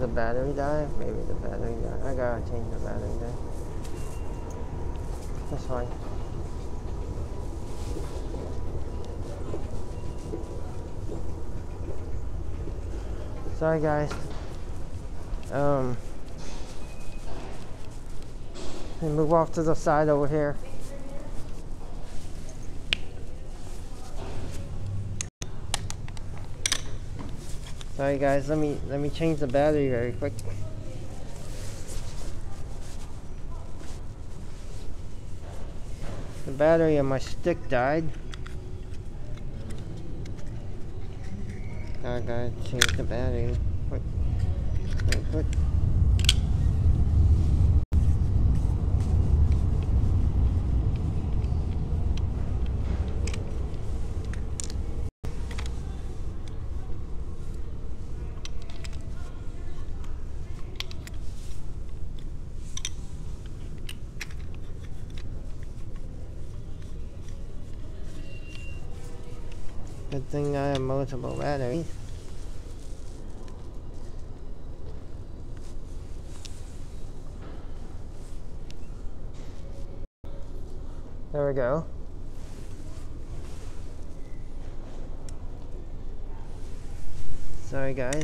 battery die? Maybe the battery died. I gotta change the battery then. That's fine. Sorry guys. Let me move off to the side over here. Sorry guys, let me change the battery very quick. The battery on my stick died. I gotta change the battery. Quick. Very quick. Good thing I have multiple batteries. There we go. Sorry guys.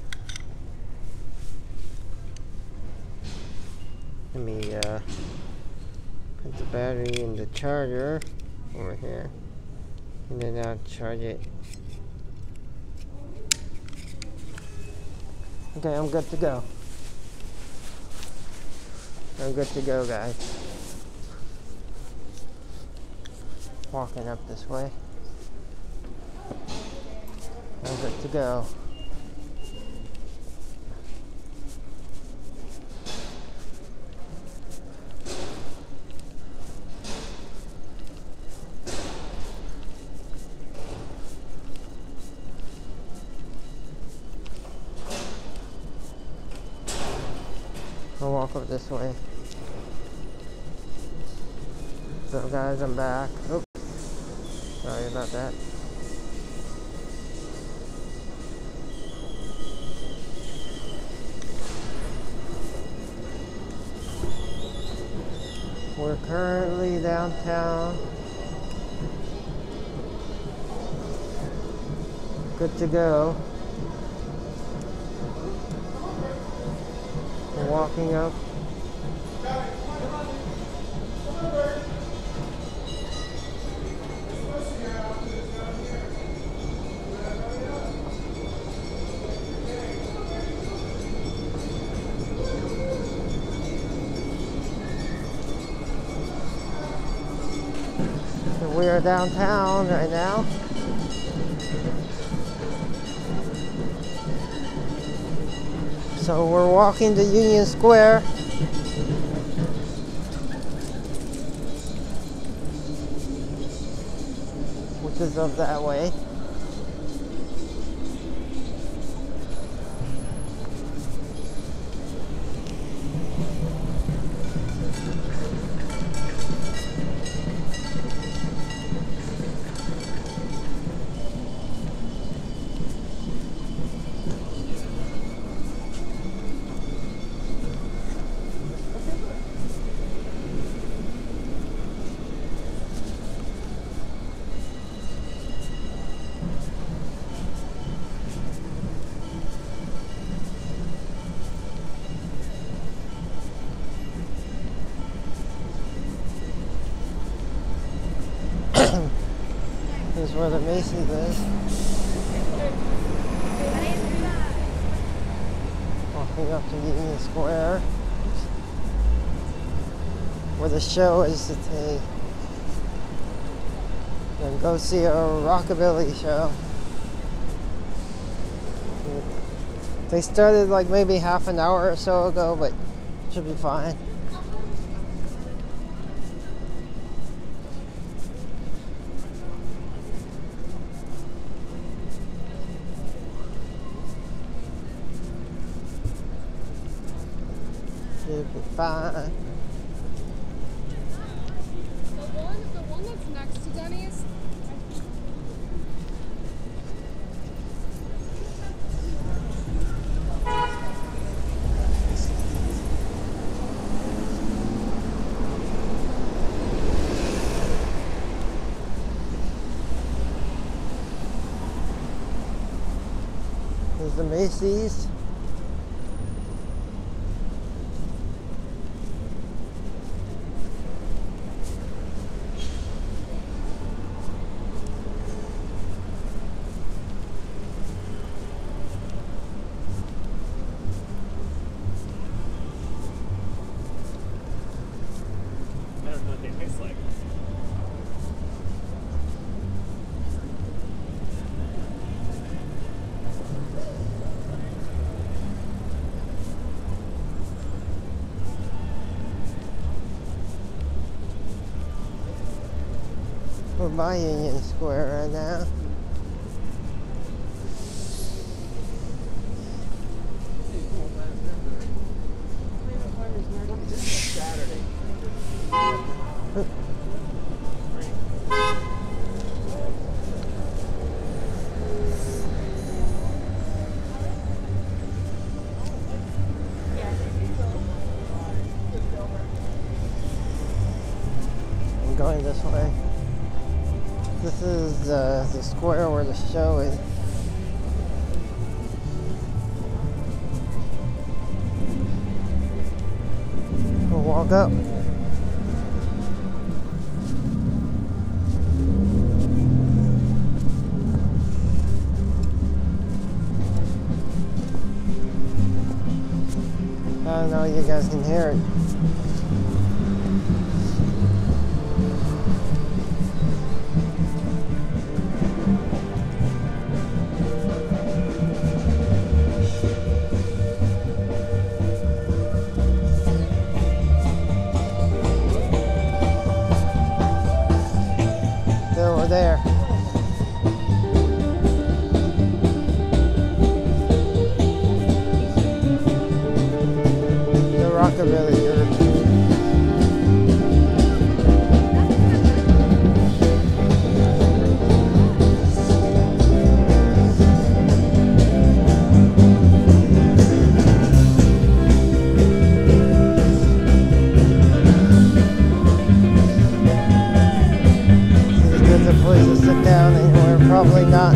Let me put the battery in the charger over here. And then I'll charge it. Okay, I'm good to go. I'm good to go, guys. Walking up this way. I'm good to go. I'll walk up this way. So guys, I'm back. Oops. Sorry about that. We're currently downtown. Good to go. We're walking up. We are downtown right now. So we're walking to Union Square. Which is up that way. This is where the Macy's is. Walking up to Union Square, where the show is today. And go see a rockabilly show. They started like maybe half an hour or so ago, but should be fine. Should be fine. The one that's next to Denny's. There's the Macy's. I don't know what they taste like. We're by Union Square right now. Saturday. I'm going this way. This is the square where the show is. We'll walk up. I don't know if you guys can hear it. Over there. The Rockabilly Group. Is a place to sit down anywhere? Probably not.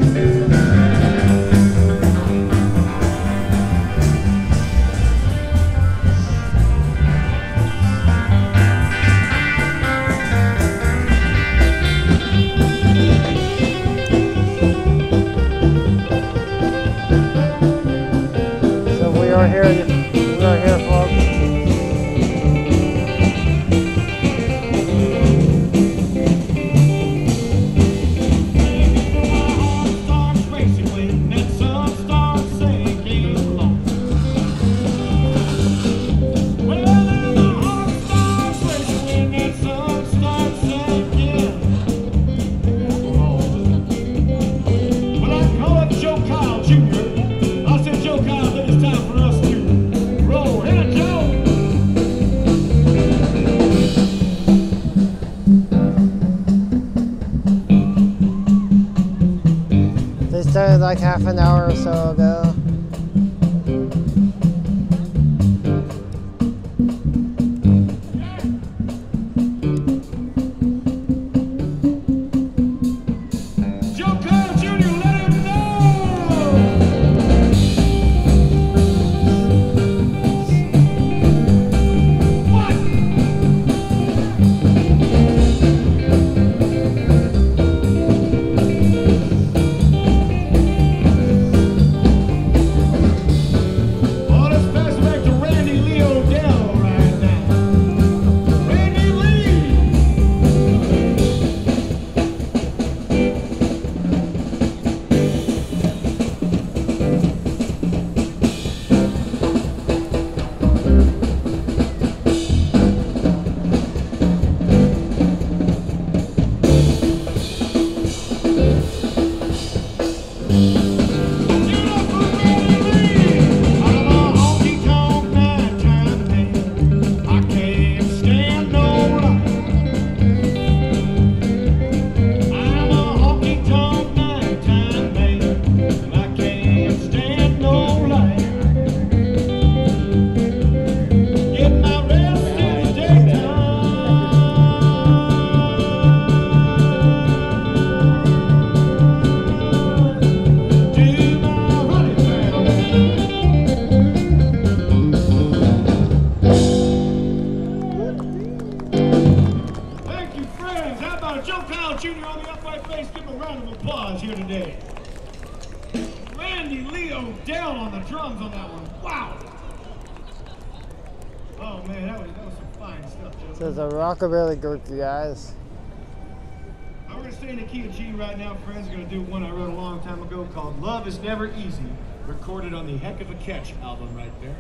So we are here, folks. They started like half an hour or so ago. friends, how about Joe Powell Jr. on the upright bass? Give him a round of applause here today. Randy Lee O'Dell on the drums on that one. Wow. Oh man, that was some fine stuff, Joe. So it's a rockabilly group, you guys. We're going to stay in the key of G right now, friends. We're going to do one I wrote a long time ago called Love Is Never Easy, recorded on the Heck of a Catch album right there.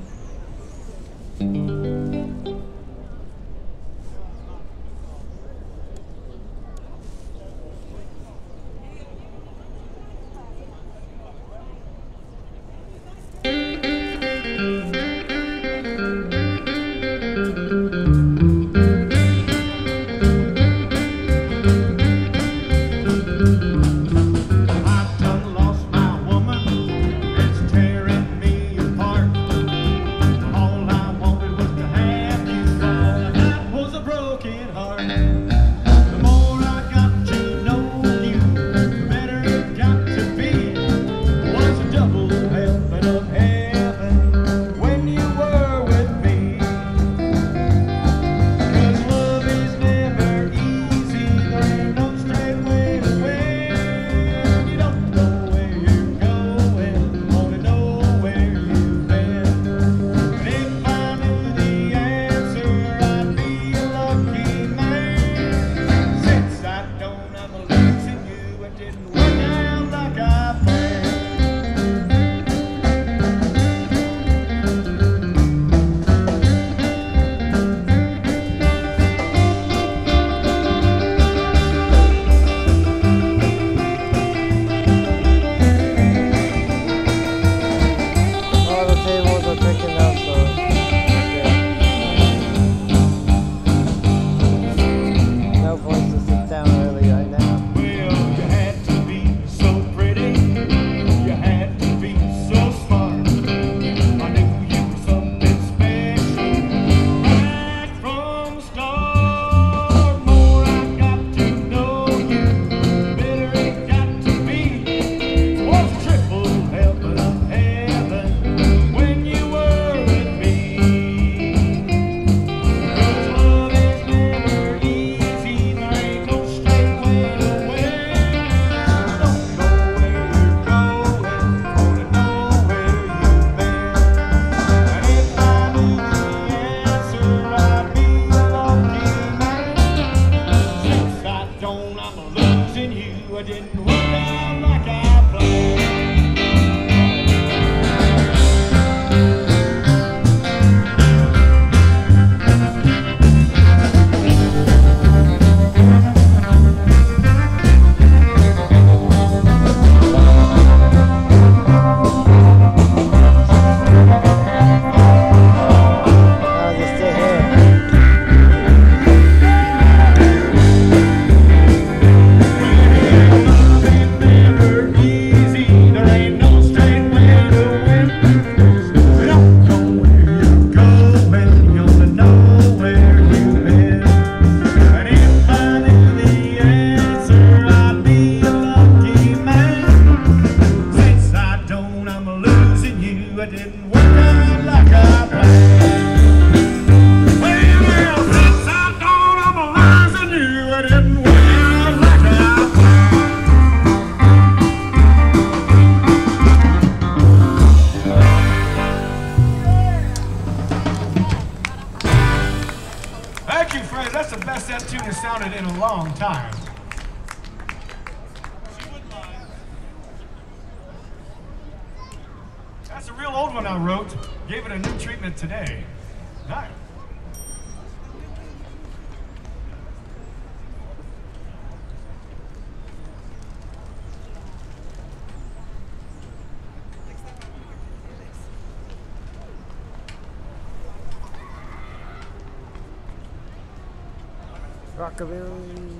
In a long time. That's a real old one I wrote. Gave it a new treatment today. Nice. Rockabilly.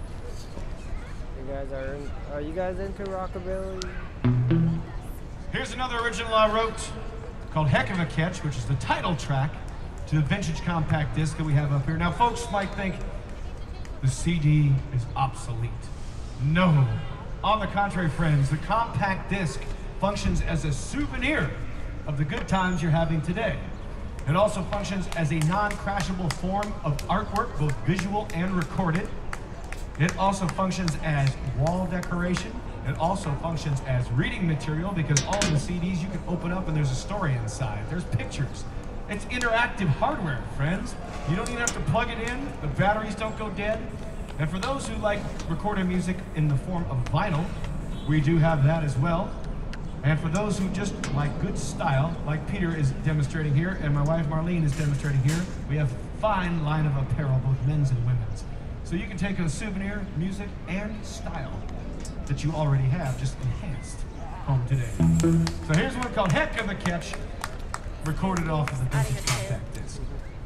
Are you guys into rockabilly? Here's another original I wrote called Heck of a Catch, which is the title track to the vintage compact disc that we have up here. Now, folks might think the CD is obsolete. No. On the contrary, friends, the compact disc functions as a souvenir of the good times you're having today. It also functions as a non-crashable form of artwork, both visual and recorded. It also functions as wall decoration. It also functions as reading material because all of the CDs you can open up and there's a story inside. There's pictures. It's interactive hardware, friends. You don't even have to plug it in. The batteries don't go dead. And for those who like recording music in the form of vinyl, we do have that as well. And for those who just like good style, like Peter is demonstrating here and my wife Marlene is demonstrating here, we have a fine line of apparel, both men's and women's. So you can take a souvenir, music, and style that you already have, just enhanced, home today. So here's one called Heck of a Catch, recorded off of the vintage compact disc.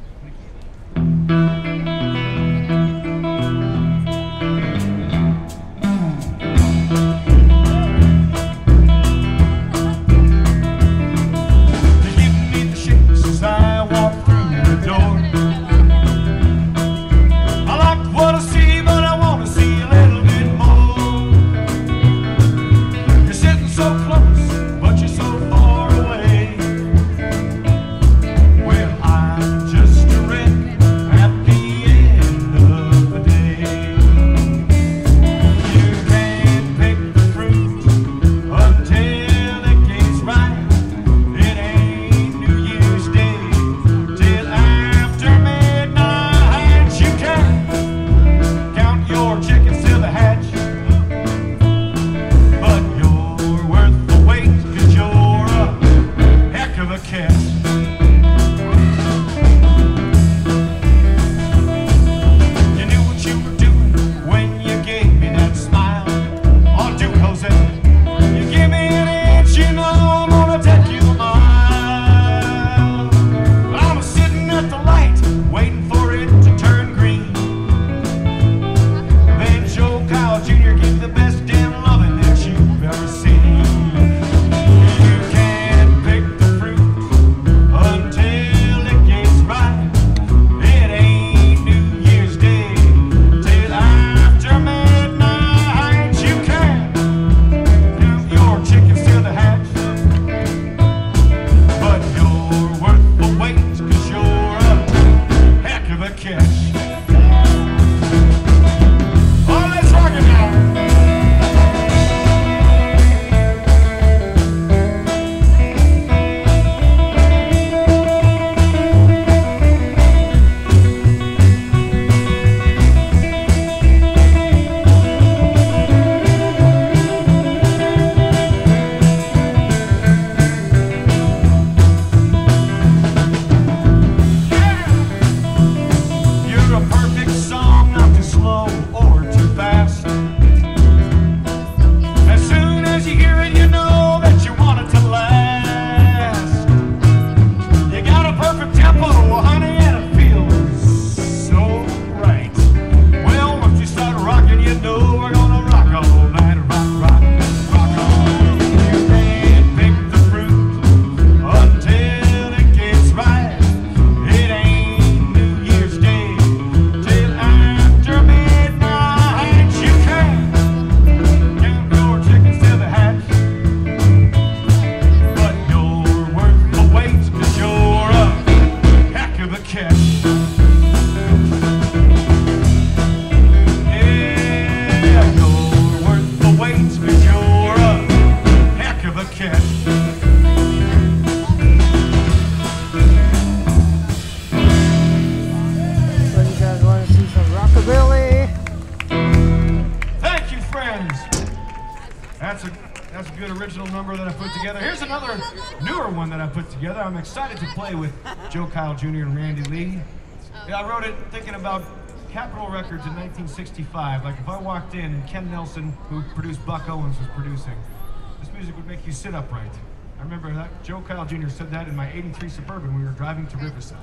That's a good original number that I put together. Here's another newer one that I put together. I'm excited to play with Joe Kyle Jr. and Randy Lee. Yeah, I wrote it thinking about Capitol Records in 1965. Like if I walked in and Ken Nelson, who produced Buck Owens, was producing, this music would make you sit upright. I remember that Joe Kyle Jr. said that in my '83 Suburban. We were driving to Riverside.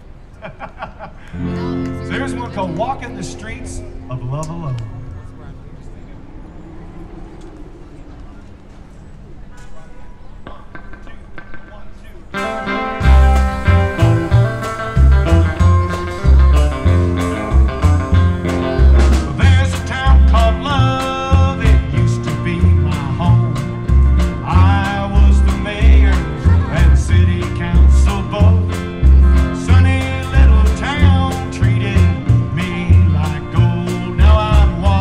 So here's one called Walking the Streets of Love Alone. Sunny little town treated me like gold. Now I'm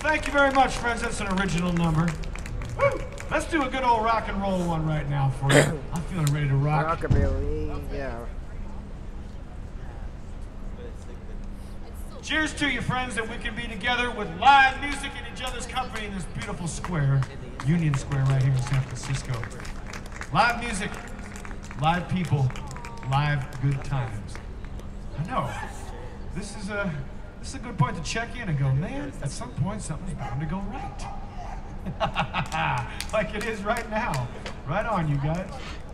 Thank you very much, friends. That's an original number. Woo! Let's do a good old rock and roll one right now for you. I'm feeling ready to rock. Rockabilly, yeah. Cheers to you, friends, that we can be together with live music in each other's company in this beautiful square, Union Square right here in San Francisco. Live music, live people, live good times. I know. This is a good point to check in and go, man, at some point something's bound to go right. Like it is right now. Right on, you guys.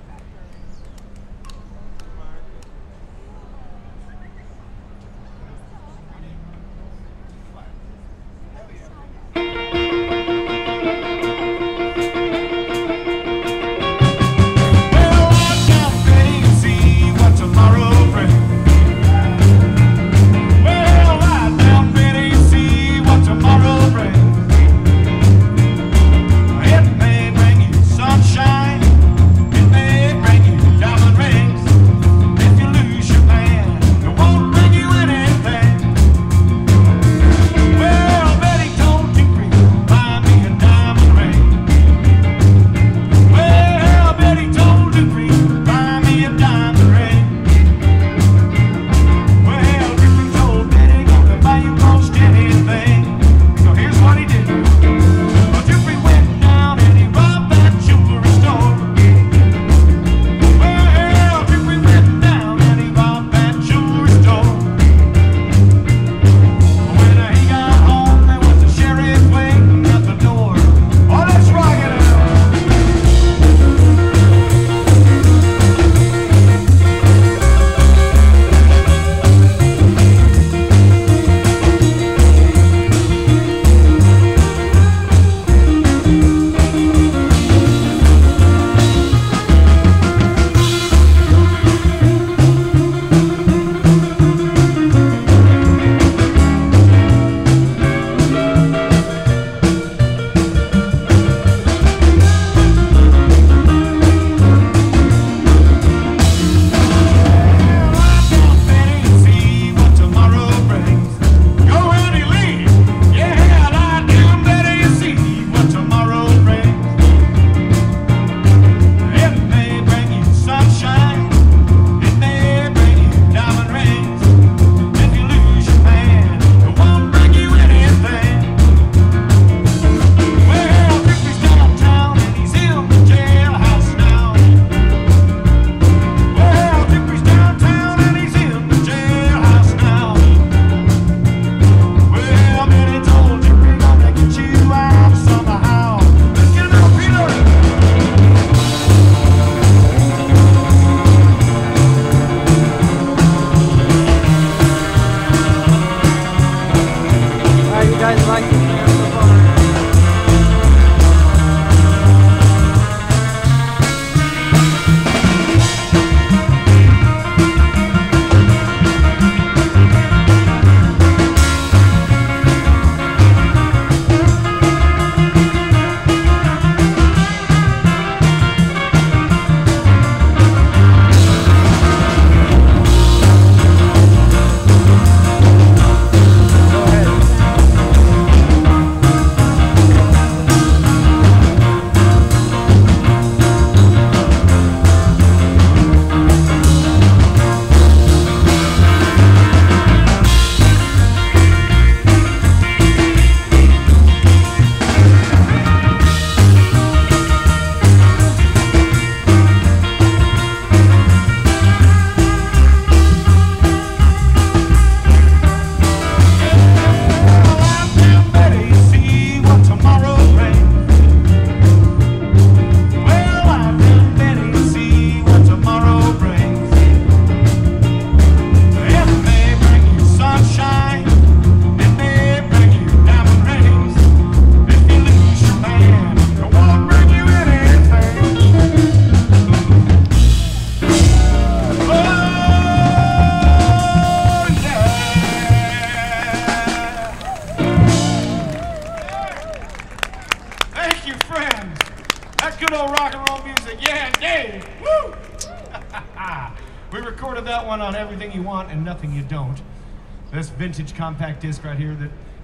We recorded that one on Everything You Want and Nothing You Don't. This vintage compact disc right here that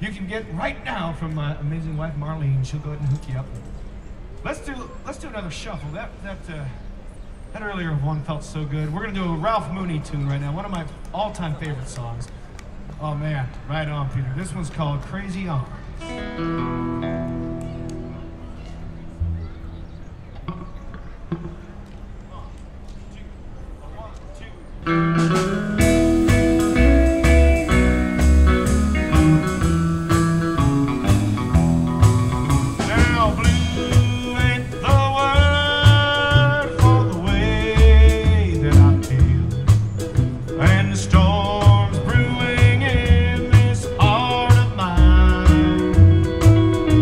you can get right now from my amazing wife Marlene. She'll go ahead and hook you up. Let's do another shuffle. That earlier one felt so good. We're gonna do a Ralph Mooney tune right now, one of my all-time favorite songs. Oh man, right on, Peter. This one's called Crazy Arms. Storms brewing in this heart of mine.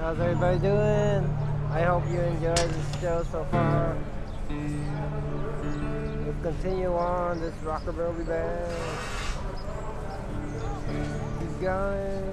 How's everybody doing? I hope you enjoyed the show so far. Let's continue on this rockabilly band. Keep going.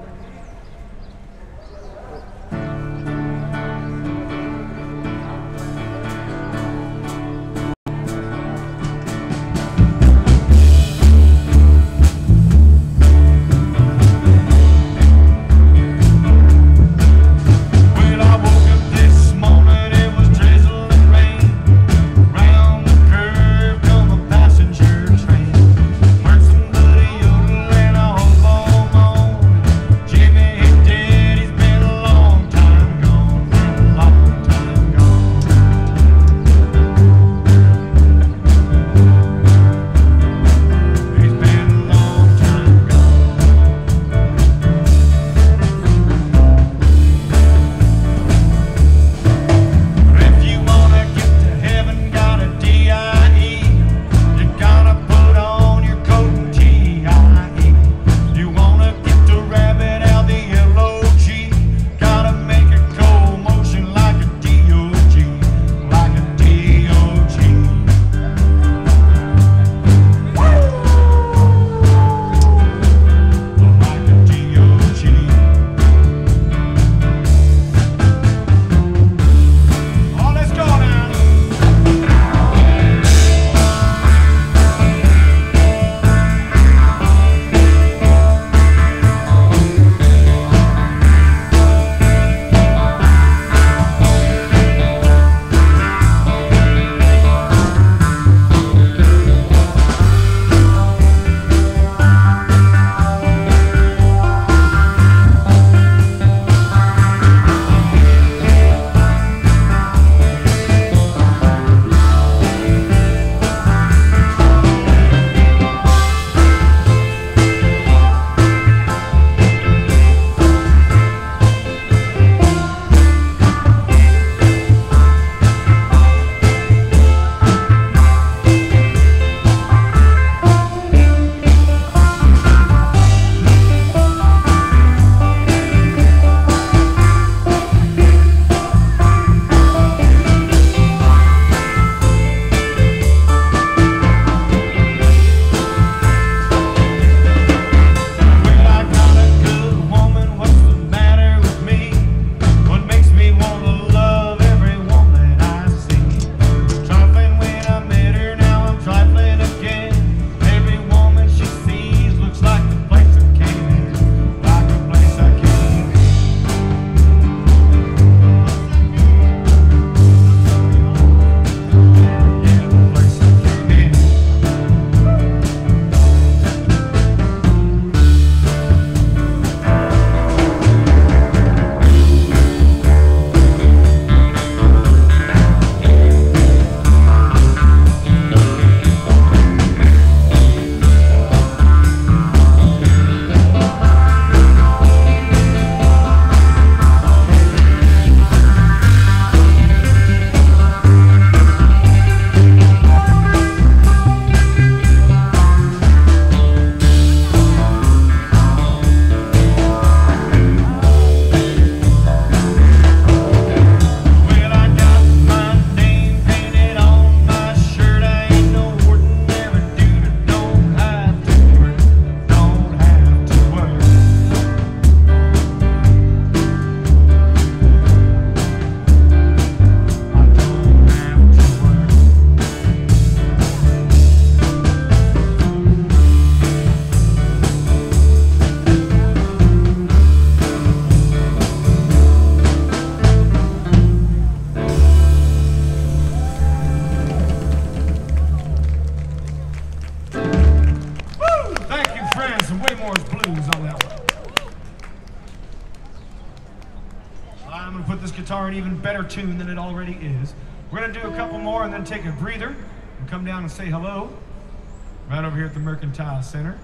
I'm going to put this guitar in even better tune than it already is. We're going to do a couple more and then take a breather and come down and say hello right over here at the Mercantile Center.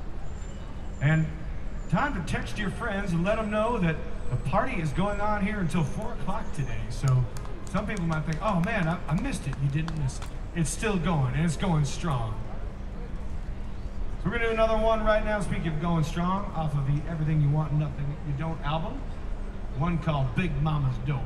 And time to text your friends and let them know that the party is going on here until 4 o'clock today. So some people might think, oh man, I missed it. You didn't miss it. It's still going, and it's going strong. So we're going to do another one right now, speaking of going strong, off of the Everything You Want and Nothing You Don't album. one called Big Mama's Door.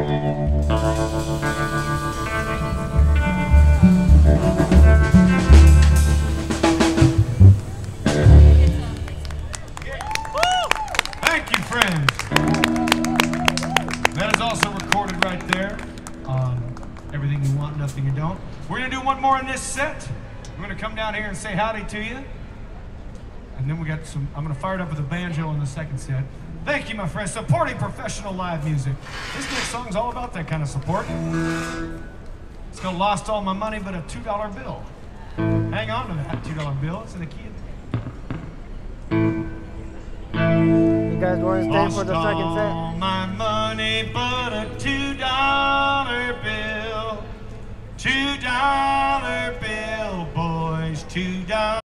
Thank you, friends. That is also recorded right there on Everything You Want, Nothing You Don't. We're going to do one more in this set. We're going to come down here and say howdy to you. And then we got some, I'm going to fire it up with a banjo in the second set. Thank you, my friends. Supporting professional live music. This next song's all about that kind of support. It's called Lost All My Money But a $2 Bill. Hang on to that $2 bill. It's in the key. You guys want to stay for the second set? All my money but a $2 bill. $2 bill, boys, $2.